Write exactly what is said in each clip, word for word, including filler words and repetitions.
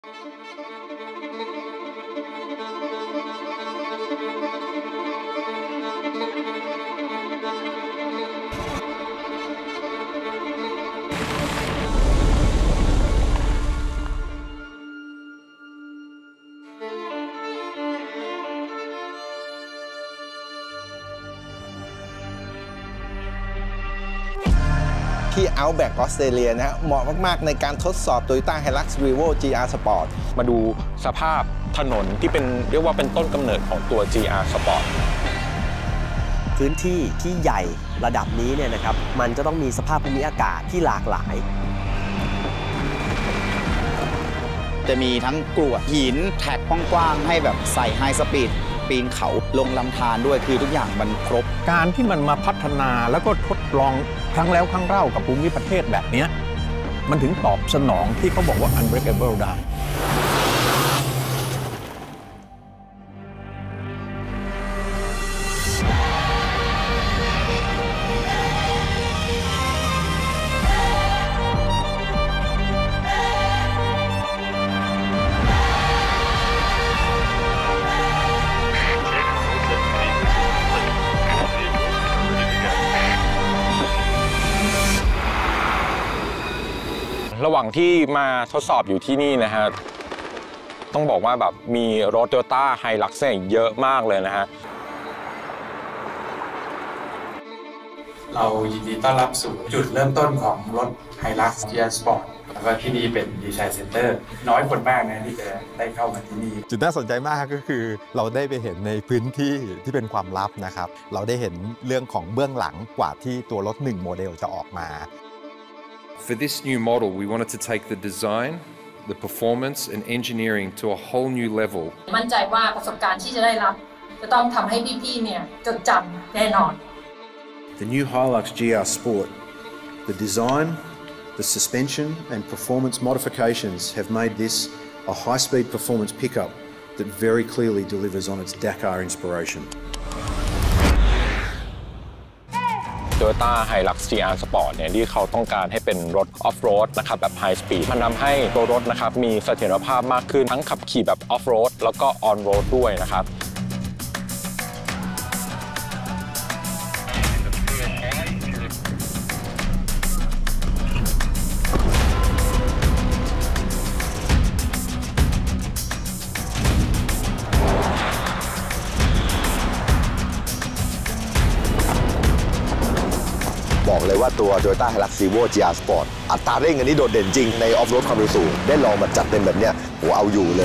ที่ Outback ออสเตรเลียนะฮะเหมาะมากๆในการทดสอบ Toyota Hilux Revo จี อาร์ Sport มาดูสภาพถนนที่เป็นเรียกว่าเป็นต้นกำเนิดของตัว จี อาร์ Sport พื้นที่ที่ใหญ่ระดับนี้เนี่ยนะครับมันจะต้องมีสภาพภูมิอากาศที่หลากหลายจะมีทั้งกรวดหินแท็กกว้างๆให้แบบใส่ไฮสปีดปีนเขาลงลำธารด้วยคือทุกอย่างมันครบการที่มันมาพัฒนาแล้วก็ทดลองครั้งแล้วครั้งเล่ากับภูมิประเทศแบบนี้มันถึงตอบสนองที่เขาบอกว่า unbreakable ได้ระหว่างที่มาทดสอบอยู่ที่นี่นะฮะต้องบอกว่าแบบมีรถ Toyota Hilux เยอะมากเลยนะฮะเรายินดีต้อนรับสู่จุดเริ่มต้นของรถ Hilux จี อาร์ Sport แล้วก็ที่นี่เป็นดีไซน์เซ็นเตอร์น้อยคนมากนะที่จะได้เข้ามาที่นี่จุดน่าสนใจมากก็คือเราได้ไปเห็นในพื้นที่ที่เป็นความลับนะครับเราได้เห็นเรื่องของเบื้องหลังกว่าที่ตัวรถหนึ่งโมเดลจะออกมา For this new model, we wanted to take the design, the performance and engineering to a whole new level. มั่นใจว่าประสบการณ์ที่จะได้รับจะต้องทำให้พี่ๆเนี่ยจดจำแน่นอน The new Hilux จี อาร์ Sport, the design, the suspension and performance modifications have made this a high-speed performance pickup that very clearly delivers on its Dakar inspiration. Toyota Hilux จี อาร์ Sport เนี่ยที่เขาต้องการให้เป็นรถออฟโรดนะครับแบบไฮสปีดมันทำให้ตัวรถนะครับมีเสถียรภาพมากขึ้นทั้งขับขี่แบบออฟโรดแล้วก็ออนโรดด้วยนะครับบอกเลยว่าตัว Toyota Hilux Revo จี อาร์ Sport อัตราเร่งอันนี้โดดเด่นจริงในออฟโรดความเร็วสูงได้ลองมาจัดเต็มแบบเนี้ยโหเอาอยู่เลย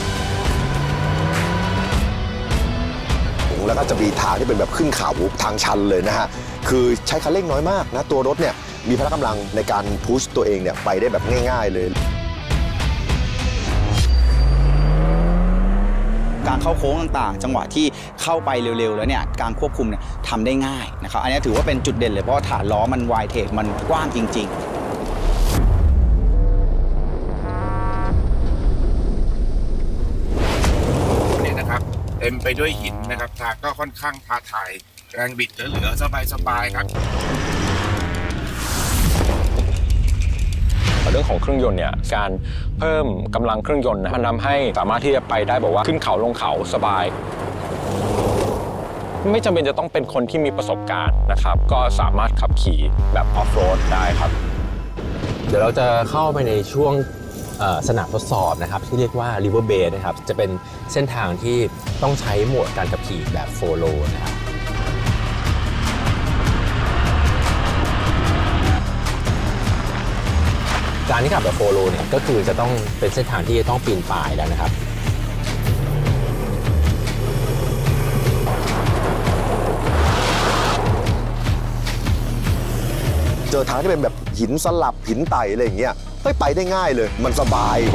แล้วก็จะมีทางที่เป็นแบบขึ้นเขาทางชันเลยนะฮะคือใช้คันเร่งน้อยมากนะตัวรถเนี่ยมีพละกำลังในการพุชตัวเองเนี่ยไปได้แบบง่ายๆเลยการเข้าโค้งต่างๆจังหวะที่เข้าไปเร็วๆแล้วเนี่ยการควบคุมเนี่ยทำได้ง่ายนะครับอันนี้ถือว่าเป็นจุดเด่นเลยเพราะฐานล้อมันวายเทคมันกว้างจริงๆเนี่ยนะครับเต็มไปด้วยหินนะครับทางก็ค่อนข้างท้าทายแรงบิดเหลือๆสบายๆครับเรื่องของเครื่องยนต์เนี่ยการเพิ่มกำลังเครื่องยนต์มันทำให้สามารถที่จะไปได้บอกว่าขึ้นเขาลงเขาสบายไม่จำเป็นจะต้องเป็นคนที่มีประสบการณ์นะครับก็สามารถขับขี่แบบออฟโรดได้ครับเดี๋ยวเราจะเข้าไปในช่วงสนามทดสอบนะครับที่เรียกว่า River Bay นะครับจะเป็นเส้นทางที่ต้องใช้โหมดการขับขี่แบบโฟโลนะครับการที่ขับแบบโฟโลเนี่ยก็คือจะต้องเป็นเส้นทางที่จะต้องปีนป่ายแล้วนะครับเจอทางที่เป็นแบบหินสลับหินไต่อะไรอย่างเงี้ยไม่ไปได้ง่ายเลยมันสบาย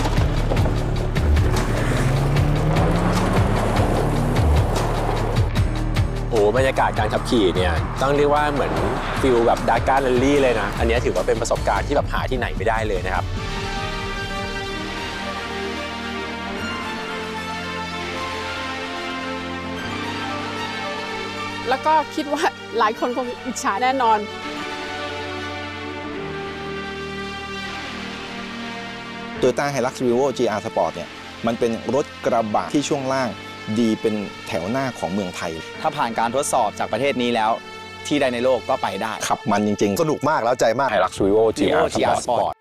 โอ้บรรยากาศการขับขี่เนี่ยต้องเรียกว่าเหมือนฟิลแบบดาการ์แรลลี่เลยนะอันนี้ถือว่าเป็นประสบการณ์ที่แบบหาที่ไหนไม่ได้เลยนะครับแล้วก็คิดว่าหลายคนคงอิจฉาแน่นอน Toyota Hilux Revo จี อาร์ Sport เนี่ยมันเป็นรถกระบะที่ช่วงล่างดีเป็นแถวหน้าของเมืองไทยถ้าผ่านการทดสอบจากประเทศนี้แล้วที่ใดในโลกก็ไปได้ขับมันจริงๆสนุกมากแล้วใจมาก Hilux Revo จี อาร์ Sport